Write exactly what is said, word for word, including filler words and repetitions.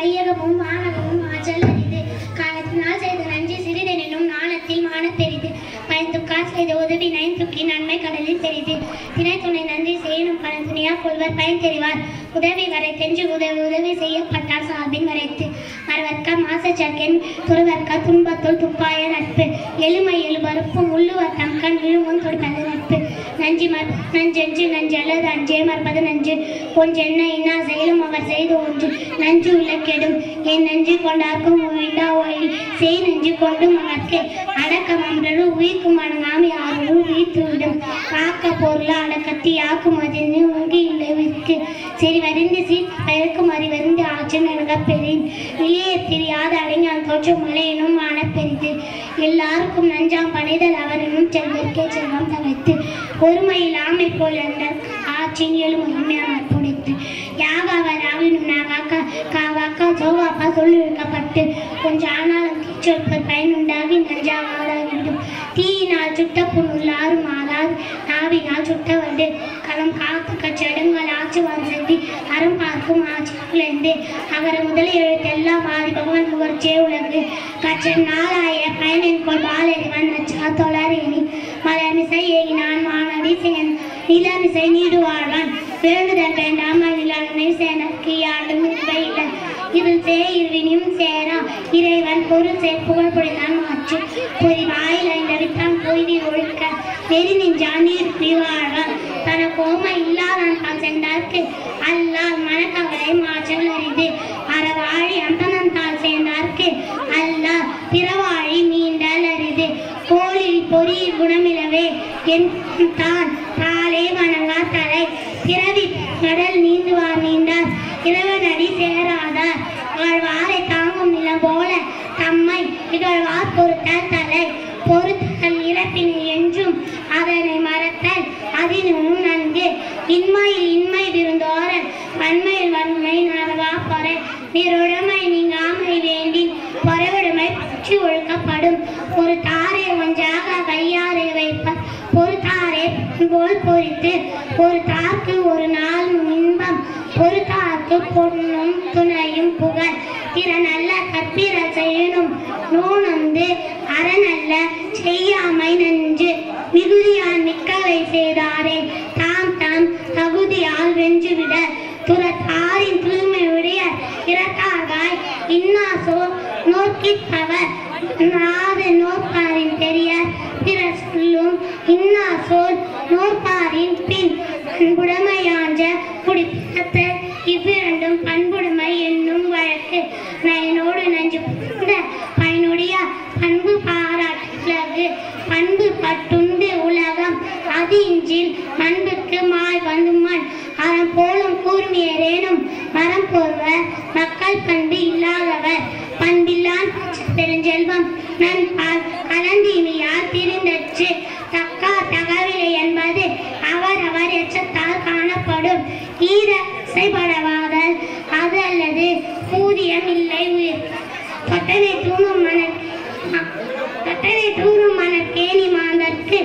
வையகமும் வானகமும் ஆற்றல் அறிது. காலத்தினால் செய்த நன்றி சிறிதெனும் நாணத்தில் மான பெரிது. பயன்துக்கால் செய்த உதவி நயன்துக்கி நன்மை கடலில் பெரிது. தினை துணை நன்றி செய்யணும் பலன் துணையா கொள்வர் பயன் தெரிவார். உதவி வரை தென்று உதவி உதவி செய்யப்பட்டார் சார்பின் வரைத்து. மறுவர்க்க மாசச்சக்கன் துருவர்க்க துன்பத்துள் துப்பாய நட்பு. எளிமை எழுபருப்பும் உள்ளுவர் தம் கண் விழுமும் தொடுப்பது நட்பு. நஞ்சி மற் நஞ்சென்று நஞ்சு அல்லது அஞ்சே மறுப்பது நஞ்சு. ஒன்றென்ன இன்னா செயலும் அவர் செய்து ஒன்று. நஞ்சு உலக்கெடும் என் நஞ்சு கொண்டார்க்கும் உயிண்டா ஓயில் செய் நஞ்சு கொண்டு மகற்கு. அடக்கம் அன்றரு உயிர்க்கும் அடங்காமி ஆறு உயிர்த்துவிடும். காக்க பொருளா அடக்கத்தி யாக்கும் அதிர்ந்து உங்கி இல்லவிற்கு. சரி வரிந்து சீர் பெருக்கும் அறிவறிந்து ஆற்றல் நல்க பெறின். இளையத்தில் யாது அடைஞான் தோற்றும் மலையினும் ஆன பெரிது. எல்லாருக்கும் நஞ்சாம் படைதல் அவனும் செல்வர்க்கே செல்வம் தவிர்த்து. ஒருமையில் ஆமை போல் என்ற ஆற்றின் எழுமையுமையாக புடைத்து. யாகாவர் ஆவினும் நாகாக்கா காவாக்கா சோகாப்பா சொல்லிருக்கப்பட்டு. கொஞ்சம் ஆனாலும் தீச்சொற்பர் பயனுண்டாகி நஞ்சாகாதாகிவிடும். தீயினால் சுட்ட புண்ணுள்ளாரும் ஆகாது நாவினால் சுட்ட வந்து. களம் காத்து கச்சடுங்கள் ஆச்சுவான் செல்வி அறம் பார்க்கும் ஆட்சியிலிருந்து. அகர முதல் எழுத்தெல்லாம் ஆதி பகவான் முகர்ச்சே உலகு. கற்றன் நாளாய பயனின் கொள் பாலறிவன் அச்சா தொழறேனி. மலமிசை ஏகினான் மானடி சேன் நிலமிசை நீடு வாழ்வான். வேண்டுதல் வேண்டாம் நிலனை சேனற்கு யாரும் இல்லை. இதில் சே இருவினியும் சேரா இறைவன் பொருள் சேர் புகழ் புரிந்தான் மாற்று. பொறி வாயில் ஐந்தவித்தான் பொய்தி ஒழுக்க நெறி நின்றான் நீர் பிரிவாழ்வான். தன கோமை இல்லாதான் தான் சென்றார்க்கு அல்லால் மனக்கவலை மாற்றல் அறிந்து. அறவாழி அந்தனந்தால் சேர்ந்தார்க்கு அல்லால் பிறவாழி மீண்டல் அறிது. கோளில் பொறி குணமிலவே என் தான் தாளே வணங்கா தலை. பிறவி கடல் நீந்துவார் நீண்டார் இறைவனடி சேராதார். வாழ்வாரை தாங்கும் நிலம் போல தம்மை இகழ்வார் பொறுத்தல் தலை. பொறுத்தல் இறப்பின் என்றும் அதனை மறத்தல் அதினும் நன்கு. இன்மையில் இன்மை விருந்தோரல் வன்மையில் வன்மை நல்வா பொறை. நீருடைமை நீங்காமை வேண்டி பொறைவிடுமை பற்றி ஒழுக்கப்படும். ஒரு தாரை ஒன்றாக கையாரை வைப்ப ஒரு தாரை போல் பொறித்து. ஒரு தாக்கு ஒரு நாள் இன்பம் ஒரு தாக்கு பொன்னும் துணையும் புகழ். திறனல்ல கற்பிற செய்யணும் நூனந்து அறநல்ல செய்யாமை நஞ்சு. மிகுதியான் மிக்கவை செய்தாரே தாம் தாம் தகுதியால் வென்றுவிட. துறத்தாரின் தூய்மை உடைய இறத்தார்காய் இன்னாசோ நோக்கிப்பவர். நாது நோற்பாரின் பெரியார் பிற சொல்லும் இன்னாசோல் நோற்பாரின் பின். அன்புடைமையான்ற குடிப்பிறத்த இவ்விரண்டும் பண்புடைமை என்னும் வழக்கு. நயனோடு நஞ்சு புந்த பயனுடைய பண்பு பாராட்டு. பண்பு பட்டுண்டு உலகம் அது இன்றில் மண்புக்கு மாய் வந்துமான். அறம் போலும் கூர்மையரேனும் மரம் போர்வர் மக்கள் பண்பு இல்லாதவர். பண்பில்லான் பெருஞ்செல்வம் நண்பால் கலந்தீமையால் திரிந்தற்று. தக்கா தகவில்லை என்பது அவர் அவர் எச்சத்தால் காணப்படும். ஈர செய்படவாதல் அது அல்லது ஊதியம் இல்லை உயிர். தொட்டனை தூணும் மன தொட்டனை தூணும் மனக்கேணி மாந்தற்கு